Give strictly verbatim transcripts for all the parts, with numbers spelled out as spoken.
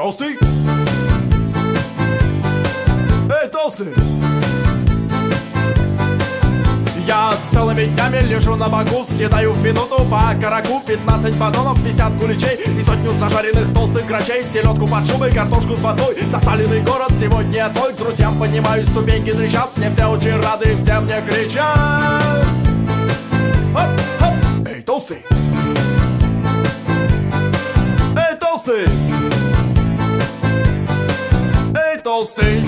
толстый! Эй, толстый! Я целыми днями лежу на боку, съедаю в минуту по караку пятнадцать батонов, пятьдесят куличей и сотню зажаренных толстых грачей, селедку под шубой, картошку с водой, засаленный город сегодня твой. К друзьям поднимаюсь, ступеньки трещат, мне все очень рады, все мне кричат. Хоп, хоп. Эй, толстый! Эй, толстый! Эй, толстый!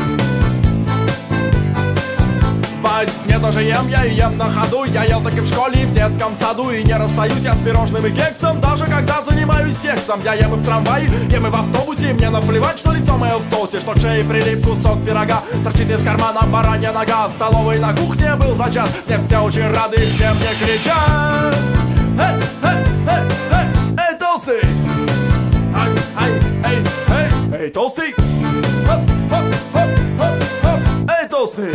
Во сне тоже ем, я и ем на ходу. Я ел так и в школе, и в детском саду. И не расстаюсь я с пирожным и кексом, даже когда занимаюсь сексом. Я ем и в трамвае, ем и в автобусе. Мне наплевать, что лицо мое в соусе, что к шее прилип кусок пирога, торчит из кармана баранья нога. В столовой на кухне был зачат, мне все очень рады, и все мне кричат. Эй, эй, эй, эй, эй, толстый! Ай, ай, эй, эй, эй, толстый! Хоп, хоп, хоп, хоп, хоп. Эй, толстый!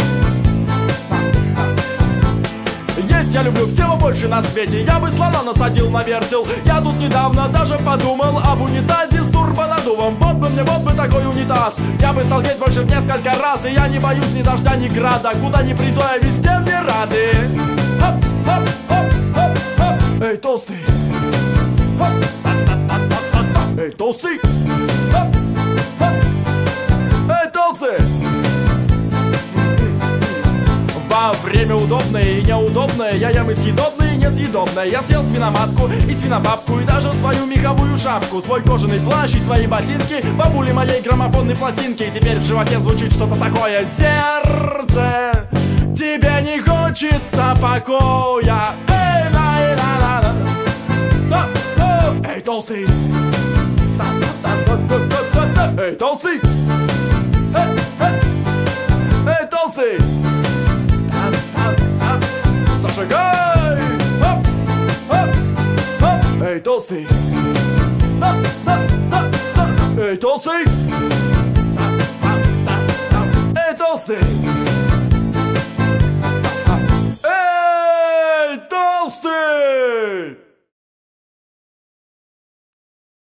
Есть я люблю всего больше на свете. Я бы слона насадил на вертел. Я тут недавно даже подумал об унитазе с турбонаддувом. Вот бы мне, вот бы такой унитаз. Я бы стал есть больше в несколько раз. И я не боюсь ни дождя, ни града. Куда ни приду, я везде мне рады. Хоп, хоп, хоп, хоп, хоп. Эй, толстый! Хоп, эй, толстый! Хоп, хоп. Эй, толстый! Во время удобное и неудобное я ем и съедобное, и несъедобное. Я съел свиноматку и свинобабку, и даже свою меховую шапку, свой кожаный плащ и свои ботинки, бабули моей граммофонной пластинки. И теперь в животе звучит что-то такое: сердце, тебе не хочется покоя. Эй, ла, ла, ла, ла. Эй, толстый! Эй, толстый! Эй, эй, эй, толстый! Зажигай! Хоп, хоп, хоп. Эй, толстый! Да, да, да, да. Эй, толстый!